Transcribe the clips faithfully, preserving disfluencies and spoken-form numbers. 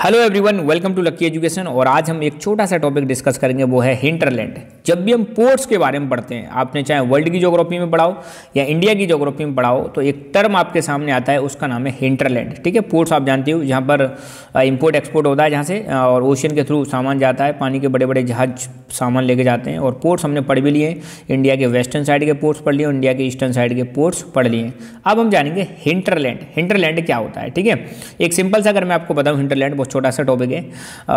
Hello everyone, welcome to Lucky Education. और आज हम एक छोटा सा टॉपिक डिस्कस करेंगे, वो है हिंटरलैंड। जब भी हम पोर्ट्स के बारे में पढ़ते हैं, आपने चाहे वर्ल्ड की ज्योग्राफी में पढ़ाओ या इंडिया की ज्योग्राफी में पढ़ाओ, तो एक टर्म आपके सामने आता है, उसका नाम है हिंटरलैंड। ठीक है, पोर्ट्स आप जानते हो जहाँ पर इंपोर्ट एक्सपोर्ट होता है, जहाँ से और ओशियन के थ्रू सामान जाता है, पानी के बड़े बड़े जहाज सामान लेके जाते हैं। और पोर्ट्स हमने पढ़ भी लिए, इंडिया के वेस्टर्न साइड के पोर्ट्स पढ़ लिए और इंडिया के ईस्टर्न साइड के पोर्ट्स पढ़ लिए। अब हम जानेंगे हिंटरलैंड। हिंटरलैंड क्या होता है। ठीक है, एक सिंपल सा अगर मैं आपको बताऊँ, हिंटरलैंड बहुत छोटा सा टॉपिक है।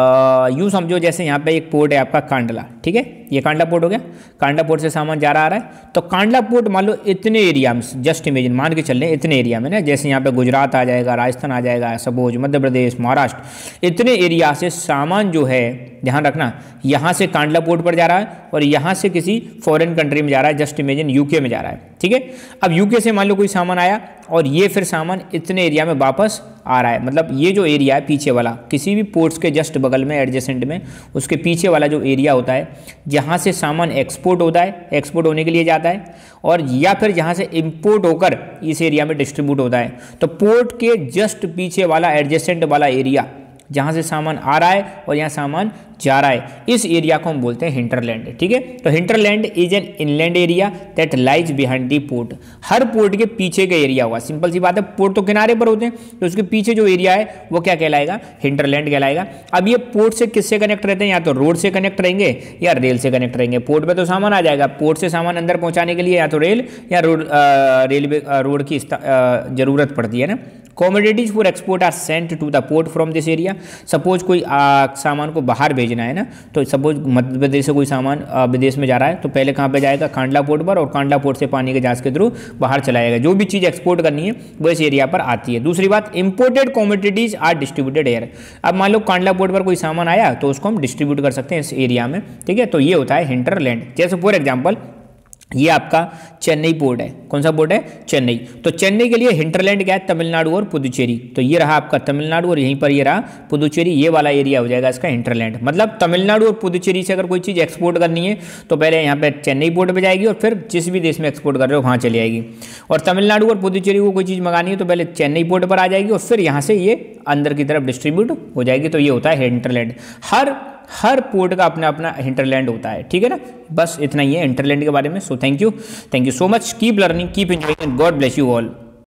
यूँ समझो जैसे यहाँ पे एक पोर्ट है आपका कांडला। ठीक है, ये कांडला पोर्ट हो गया। कांडला पोर्ट से सामान जा रहा आ रहा है, तो कांडला पोर्ट मान लो इतने एरिया में, जस्ट इमेजिन मान के चल रहे इतने एरिया में ना, जैसे यहाँ पे गुजरात आ जाएगा, राजस्थान आ जाएगा, सपोज मध्य प्रदेश, महाराष्ट्र, इतने एरिया से सामान जो है, ध्यान रखना, यहाँ से कांडला पोर्ट पर जा रहा है और यहाँ से किसी फॉरेन कंट्री में जा रहा है, जस्ट इमेजिन यूके में जा रहा है। ठीक है, अब यूके से मान लो कोई सामान आया और ये फिर सामान इतने एरिया में वापस आ रहा है। मतलब ये जो एरिया है पीछे वाला, किसी भी पोर्ट्स के जस्ट बगल में, एडजेसेंट में, उसके पीछे वाला जो एरिया होता है, जहाँ से सामान एक्सपोर्ट होता है, एक्सपोर्ट होने के लिए जाता है, और या फिर जहाँ से इंपोर्ट होकर इस एरिया में डिस्ट्रीब्यूट होता है, तो पोर्ट के जस्ट पीछे वाला एडजेसेंट वाला एरिया, जहाँ से सामान आ रहा है और यहाँ सामान जा रहा है, इस एरिया को हम बोलते हैं हिंटरलैंड। ठीक है, तो hinterland is an inland area that lies behind the port. हर पोर्ट के पीछे का एरिया होगा। सिंपल सी बात है, पोर्ट तो किनारे पर होते हैं, तो उसके पीछे जो एरिया है वो क्या कहलाएगा, हिंटरलैंड कहलाएगा। अब ये पोर्ट से किससे कनेक्ट रहते हैं, या तो रोड से कनेक्ट रहेंगे या रेल से कनेक्ट रहेंगे। पोर्ट पर तो सामान आ जाएगा, पोर्ट से सामान अंदर पहुँचाने के लिए या तो रेल या रोड, रेलवे रोड की जरूरत पड़ती है ना। Commodities for export are sent to the port from this area. Suppose कोई आ, सामान को बाहर भेजना है ना, तो सपोज मध्य प्रदेश से कोई सामान विदेश में जा रहा है, तो पहले कहाँ पे जाएगा, कांडला पोर्ट पर, और कांडला पोर्ट से पानी के जहाज के थ्रू बाहर चलाएगा। जो भी चीज़ एक्सपोर्ट करनी है वो इस एरिया पर आती है। दूसरी बात, imported commodities are distributed air. अब मान लो कांडला पोर्ट पर कोई सामान आया, तो उसको हम डिस्ट्रीब्यूट कर सकते हैं इस एरिया में। ठीक है, तो ये होता है हिंटरलैंड। जैसे फॉर एग्जाम्पल, ये आपका चेन्नई पोर्ट है। कौन सा पोर्ट है, चेन्नई। तो चेन्नई के लिए हिंटरलैंड क्या है, तमिलनाडु और पुदुचेरी। तो ये रहा आपका तमिलनाडु और यहीं पर ये रहा पुदुचेरी। ये वाला एरिया हो जाएगा इसका हिंटरलैंड। मतलब तमिलनाडु और पुदुचेरी से अगर कोई चीज़ एक्सपोर्ट करनी है, तो पहले यहाँ पे चेन्नई पोर्ट पे जाएगी और फिर जिस भी देश में एक्सपोर्ट कर रहे हो वहाँ चली जाएगी। और तमिलनाडु और पुदुचेरी को कोई चीज़ मंगानी है, तो पहले चेन्नई पोर्ट पर आ जाएगी और फिर यहाँ से ये अंदर की तरफ डिस्ट्रीब्यूट हो जाएगी। तो ये होता है हिंटरलैंड। हर हर पोर्ट का अपना अपना हिंटरलैंड होता है। ठीक है ना, बस इतना ही है हिंटरलैंड के बारे में। So thank you, thank you so much. Keep learning, keep enjoying and God bless you all.